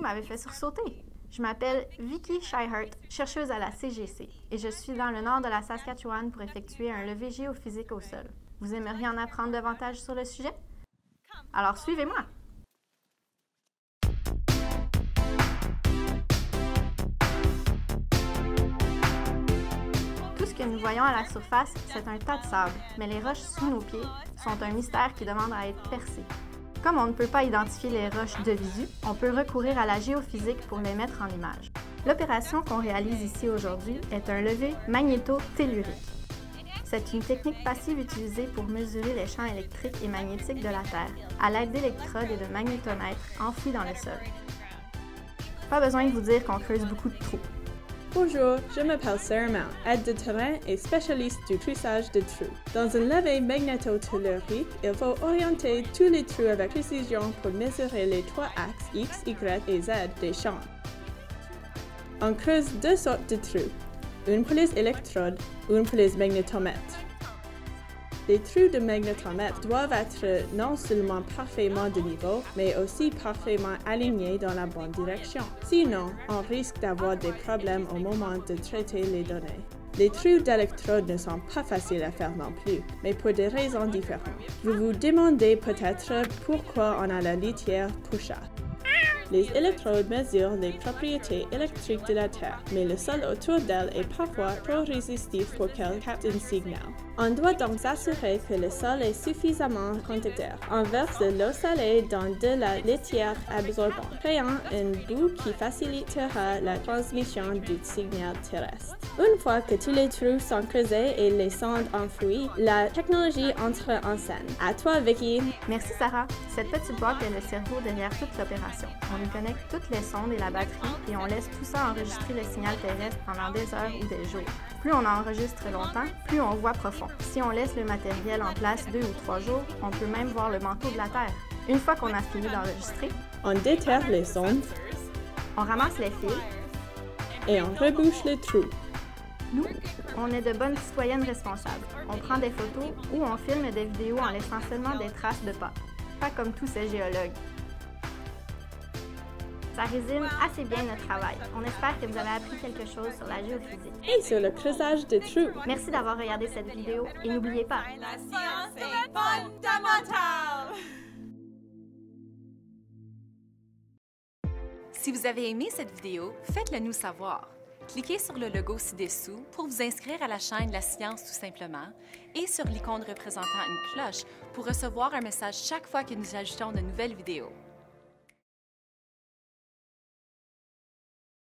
m'avait fait sursauter. Je m'appelle Vicky Scheihert, chercheuse à la CGC, et je suis dans le nord de la Saskatchewan pour effectuer un levé géophysique au sol. Vous aimeriez en apprendre davantage sur le sujet? Alors suivez-moi! Tout ce que nous voyons à la surface, c'est un tas de sable, mais les roches sous nos pieds sont un mystère qui demande à être percé. Comme on ne peut pas identifier les roches de visu, on peut recourir à la géophysique pour les mettre en image. L'opération qu'on réalise ici aujourd'hui est un levé magnéto-tellurique. C'est une technique passive utilisée pour mesurer les champs électriques et magnétiques de la Terre à l'aide d'électrodes et de magnétomètres enfouis dans le sol. Pas besoin de vous dire qu'on creuse beaucoup de trous. Bonjour, je m'appelle Sarah Mount, aide de terrain et spécialiste du truissage de trous. Dans un levé magnéto-tellurique, il faut orienter tous les trous avec précision pour mesurer les trois axes X, Y et Z des champs. On creuse deux sortes de trous, une pour les électrodes, une pour les magnétomètres. Les trous de magnétomètre doivent être non seulement parfaitement de niveau, mais aussi parfaitement alignés dans la bonne direction. Sinon, on risque d'avoir des problèmes au moment de traiter les données. Les trous d'électrodes ne sont pas faciles à faire non plus, mais pour des raisons différentes. Vous vous demandez peut-être pourquoi on a la litière Toucha. Les électrodes mesurent les propriétés électriques de la Terre, mais le sol autour d'elle est parfois trop résistif pour qu'elle capte un signal. On doit donc s'assurer que le sol est suffisamment conducteur. On verse de l'eau salée dans de la litière absorbante, créant une boue qui facilitera la transmission du signal terrestre. Une fois que tous les trous sont creusés et les sondes enfouies, la technologie entre en scène. À toi, Vicky! Merci Sarah. Cette petite boîte est le cerveau derrière toute l'opération. On y connecte toutes les sondes et la batterie et on laisse tout ça enregistrer le signal terrestre pendant des heures ou des jours. Plus on enregistre longtemps, plus on voit profond. Si on laisse le matériel en place 2 ou 3 jours, on peut même voir le manteau de la Terre. Une fois qu'on a fini d'enregistrer, on déterre les sondes, on ramasse les fils et on rebouche les trous. Nous, on est de bonnes citoyennes responsables. On prend des photos ou on filme des vidéos en laissant seulement des traces de pas. Pas comme tous ces géologues. Ça résume assez bien notre travail. On espère que vous avez appris quelque chose sur la géophysique. Et sur le creusage des trous. Merci d'avoir regardé cette vidéo et n'oubliez pas, la science est fondamentale! Si vous avez aimé cette vidéo, faites-le nous savoir. Cliquez sur le logo ci-dessous pour vous inscrire à la chaîne La Science tout simplement et sur l'icône représentant une cloche pour recevoir un message chaque fois que nous ajoutons de nouvelles vidéos.